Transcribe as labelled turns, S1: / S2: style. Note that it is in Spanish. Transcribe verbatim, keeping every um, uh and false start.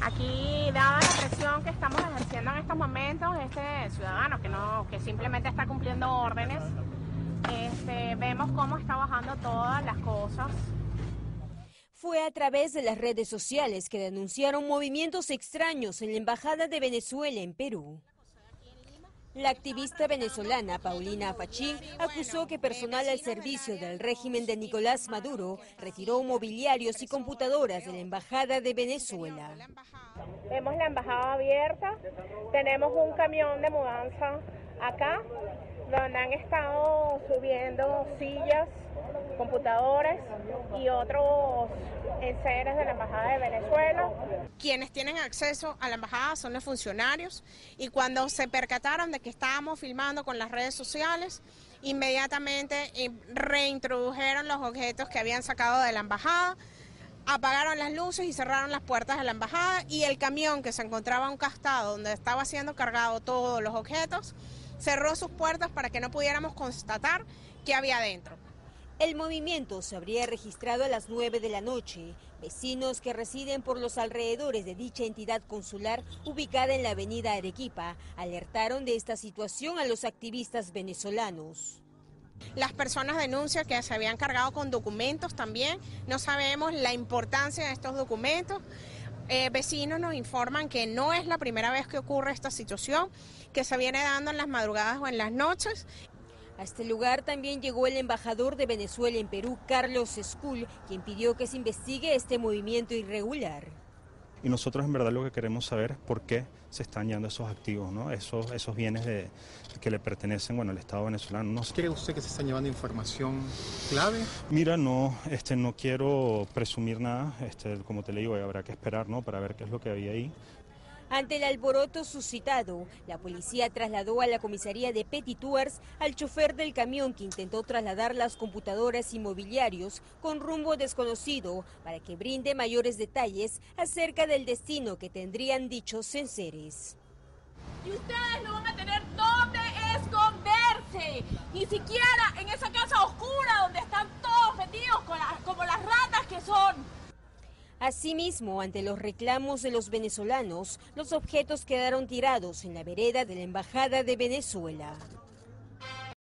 S1: Aquí, dada la presión que estamos ejerciendo en estos momentos, este ciudadano que no, que simplemente está cumpliendo órdenes, este, vemos cómo está bajando todas las cosas.
S2: Fue a través de las redes sociales que denunciaron movimientos extraños en la Embajada de Venezuela en Perú. La activista venezolana Paulina Fachín acusó que personal al servicio del régimen de Nicolás Maduro retiró mobiliarios y computadoras de la Embajada de Venezuela.
S1: Vemos la embajada abierta, tenemos un camión de mudanza acá, donde han estado subiendo sillas, computadores y otros enseres de la Embajada de Venezuela. Quienes tienen acceso a la embajada son los funcionarios y cuando se percataron de que estábamos filmando con las redes sociales, inmediatamente reintrodujeron los objetos que habían sacado de la embajada, apagaron las luces y cerraron las puertas de la embajada, y el camión que se encontraba encastado donde estaba siendo cargado todos los objetos cerró sus puertas para que no pudiéramos constatar qué había adentro.
S2: El movimiento se habría registrado a las nueve de la noche. Vecinos que residen por los alrededores de dicha entidad consular ubicada en la avenida Arequipa alertaron de esta situación a los activistas venezolanos.
S1: Las personas denuncian que se habían cargado con documentos también. No sabemos la importancia de estos documentos. Eh, vecinos nos informan que no es la primera vez que ocurre esta situación, que se viene dando en las madrugadas o en las noches.
S2: A este lugar también llegó el embajador de Venezuela en Perú, Carlos Escul, quien pidió que se investigue este movimiento irregular.
S3: Y nosotros en verdad lo que queremos saber es por qué se están llevando esos activos, ¿no? esos, esos bienes de, que le pertenecen, bueno, al Estado venezolano. No sé.
S4: ¿Cree usted que se están llevando información clave?
S3: Mira, no, este, no quiero presumir nada, este, como te le digo, habrá que esperar, ¿no? Para ver qué es lo que había ahí.
S2: Ante el alboroto suscitado, la policía trasladó a la comisaría de Petituers al chofer del camión que intentó trasladar las computadoras y mobiliarios con rumbo desconocido para que brinde mayores detalles acerca del destino que tendrían dichos enseres.
S5: Y ustedes no van a tener dónde esconderse, ni siquiera en esa casa oscura donde están todos metidos como las ratas que son.
S2: Asimismo, ante los reclamos de los venezolanos, los objetos quedaron tirados en la vereda de la Embajada de Venezuela.